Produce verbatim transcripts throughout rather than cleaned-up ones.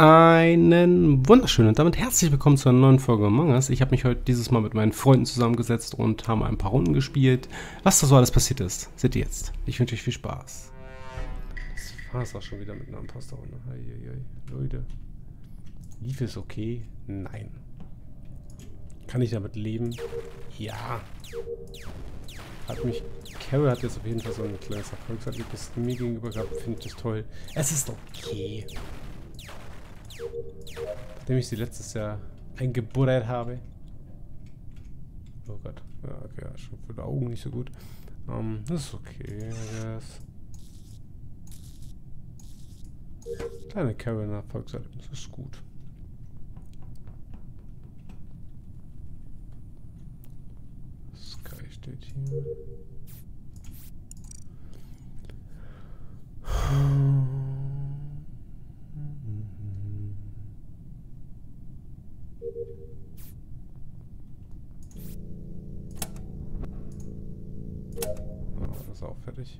Einen wunderschönen und damit herzlich willkommen zu einer neuen Folge Among Us. Ich habe mich heute dieses Mal mit meinen Freunden zusammengesetzt und haben ein paar Runden gespielt. Was da so alles passiert ist, seht ihr jetzt. Ich wünsche euch viel Spaß. Das war es auch schon wieder mit einer Imposter-Runde. Leute. Lief es okay? Nein. Kann ich damit leben? Ja. Hat mich... Carol hat jetzt auf jeden Fall so ein kleines Erfolgserlebnis mir gegenüber gehabt. Finde ich das toll. Es ist okay. Nachdem ich sie letztes Jahr eingebuddert habe. Oh Gott. Ja, okay, ja, schon für die Augen nicht so gut. Um, das ist okay, I guess. Kleine Carol ein Erfolgserlebnis ist gut. Sky steht hier. Oh, das ist auch fertig.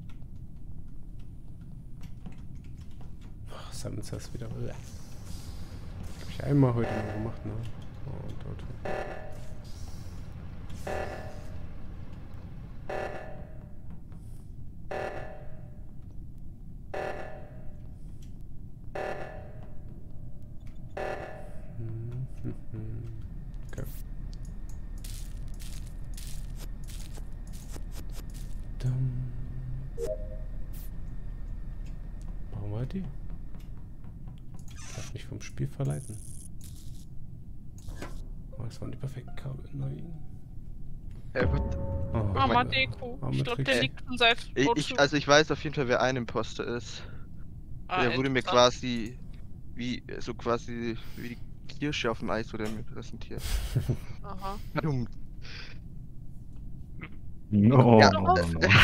Ach, Simon Says wieder. Habe ich einmal heute mal gemacht, ne? Oh, dort. Okay. Dann machen wir die. Ich darf mich vom Spiel verleiten. Oh, das waren die perfekten Kabel. Nein. Ja, gut. Oh, Armer Deko. Ich glaube, der liegt schon seit Ich, ich, also ich weiß auf jeden Fall, wer ein Imposter ist. ah, Der wurde mir quasi wie so quasi wie die Kirsche auf dem Eis wurde er mir präsentiert. Aha. No, Ja. no, no.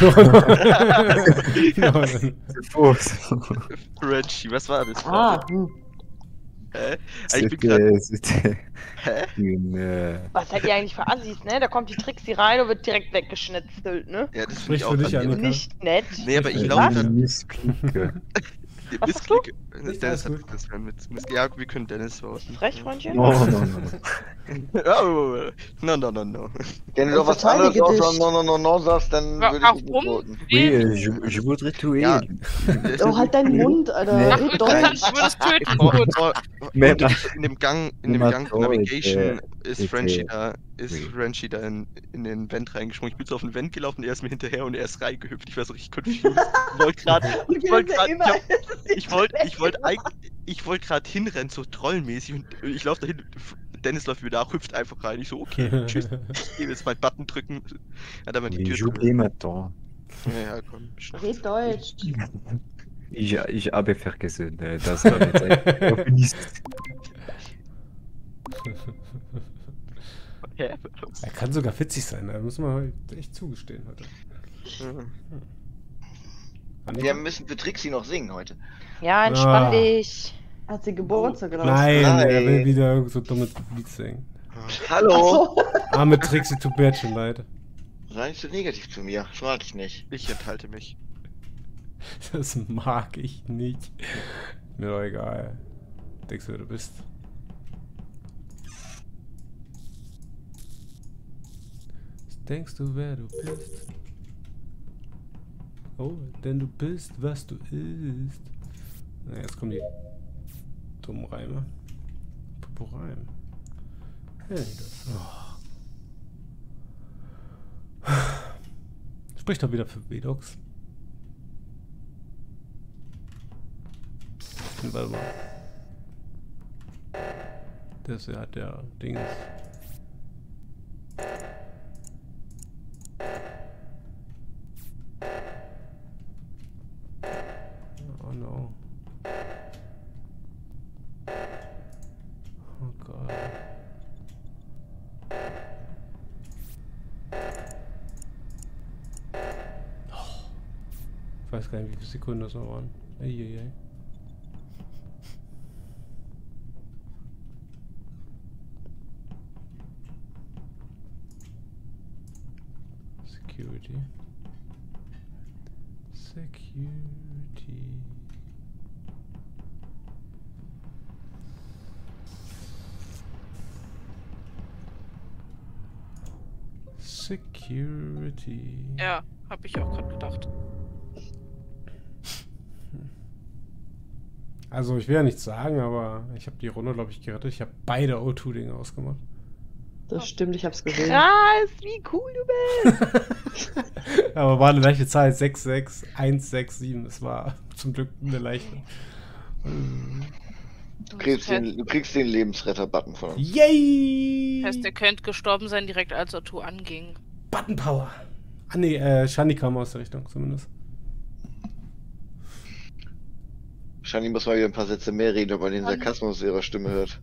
Frenchie, was war das? Ah, hm. Hä? Also ich bin grad... C'était Hä? une... Was seid ihr eigentlich für Assis, ne? Da kommt die Trixie rein und wird direkt weggeschnitzelt, ne? Ja, das Sprich finde ich für auch dich, an dir. Annika. Nicht nett. Nee, aber ich Was? glaube gerade... Missklicke. Was sagst du? Dennis alles hat gut. das mit, mit... Ja, wir können Dennis Bist du voten. frech, Freundchen? No, no, no. Oh, no, no, no, no. Wenn du doch was anderes außer no, no, no, no sagst, dann Wa- würde ich nicht Warum? voten. Oui, Wen? euh, je, je voudrais tuer. Ja. Oh, halt deinen Mund, Alter. Nee. Ach, Red interessant, Deutsch. du würdest töten. Vor, Gut. vor, Mais und in dem Gang, in dem Ma Gang Frau Navigation était- ist était- Frenchie da, ist oui. Frenchie da in, in den Vent reingesprungen. Ich bin so auf den Vent gelaufen, er ist mir hinterher und er ist reingehüpft. Ich war so richtig confused. Ich wollte gerade, ich wollte gerade, ich, hab- ich wollte, ich wollte eigentlich, ich wollte gerade hinrennen, so trollmäßig und ich laufe dahin. Dennis läuft mir nach, hüpft einfach rein. Ich so, okay, tschüss. Ich will jetzt meinen Button drücken. Hat aber die Mais Tür joue zu. les maintenant. Ja, ja, komm. schnapp. Red Deutsch. Ich, ich habe vergessen, äh, dass er mit seinem ist. Ja, Er kann sogar witzig sein, da muss man halt echt zugestehen heute. Wir müssen für Trixie noch singen heute. Ja, entspann Ah. dich. Hat sie Geburtstag oder was? Nein, Nein. er will wieder irgend so dummes Lied singen. Hallo! Achso. Arme Trixie, tut mir jetzt schon leid. Sei nicht so negativ zu mir. Das mag ich nicht. Ich enthalte mich. Das mag ich nicht. Mir doch egal. Denkst du, wer du bist? Was denkst du, wer du bist? Oh, denn du bist, was du isst. Na, jetzt kommen die dummen Reime. Popo-Reim. Hey, das. Oh. Spricht doch wieder für Vedox. Warte mal. Das ja der Dings. Oh no. Oh Gott. Oh. Ich weiß gar nicht, wie viele Sekunden das noch waren. Eieiei. Security. Security. Security. Ja, hab ich auch gerade gedacht. Also ich will ja nichts sagen, aber ich habe die Runde, glaube ich, gerettet. Ich habe beide O zwei Dinge ausgemacht. Das stimmt, ich hab's gesehen. Krass, wie cool du bist. Aber war eine leichte Zahl. sechs sechs eins sechs sieben. Es war zum Glück eine leichte. Du kriegst den, du kriegst den Lebensretter-Button von uns. Yay! Heißt, der könnte gestorben sein, direkt als O zwei anging. Button Power. Ah ne, äh, Shani kam aus der Richtung zumindest. Shani muss mal wieder ein paar Sätze mehr reden, ob man den Sarkasmus ihrer Stimme hört.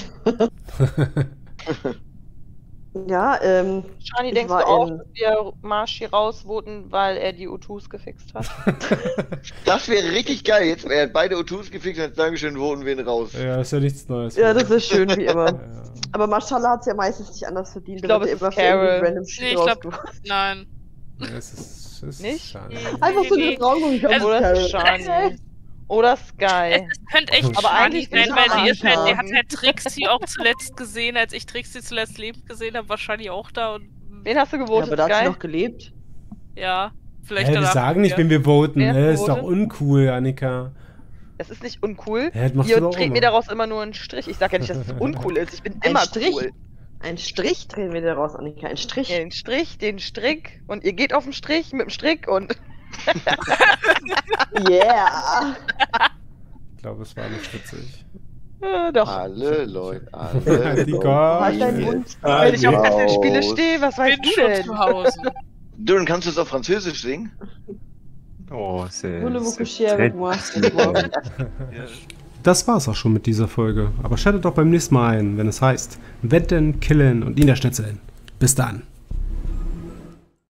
Ja, ähm. Shani, ich denkst du war auch, in- dass wir Marschi rausvoten, weil er die U zwei's gefixt hat? Das wäre richtig geil. Jetzt, er hat beide O zwei's gefixt, als Dankeschön voten wir ihn raus. Ja, ist ja nichts Neues. Ja, das ist schön, wie immer. Ja. Aber Mashallah hat's ja meistens nicht anders verdient. Ich glaube, Da es wird ist ja immer für Carol. irgendwie random Shit Nee, ich glaub- rausgeholt. Nein. Ja, es ist, es ist Nicht? Shani. Einfach so eine Frage und ich hab Oder Carol. Shani. Oder Sky. Es könnte echt Aber Shani eigentlich sein, bin weil ich die, ist halt, die Anka. hat halt Trixie auch zuletzt gesehen, als ich Trixie zuletzt lebend gesehen habe, war Shani auch da und Wen hast du Ja, gewotet, aber da hat sie Sky? noch gelebt. ja, vielleicht Hä, wir danach. sagen nicht, ja. wenn wir voten. Wer Ne? Ist doch votet? uncool, Annika. Das ist nicht uncool. Hä, das machst du Ihr doch dreht immer. mir daraus immer nur einen Strich. Ich sag ja nicht, dass es uncool ist. Ich bin Ein immer Strich? cool. Ein Strich drehen wir daraus, Annika. Ein Strich. Ja, den Strich, den Strick. Und ihr geht auf den Strich mit dem Strick und. Yeah! Ich glaube, es war nicht witzig. Äh, doch. Alle Leute, alle Die Leute. Gott. Halt deinen Mund. Wenn ich auf Raus. Essenspiele stehe, was weißt Bin du schon denn? zu Hause. Dylan, kannst du es auf Französisch singen? Oh, c'est. Voulez-vous c'est coucher très avec moi? difficile. Das war's auch schon mit dieser Folge. Aber schaltet doch beim nächsten Mal ein, wenn es heißt Wetten, Killen und Niederschnitzeln. Bis dann.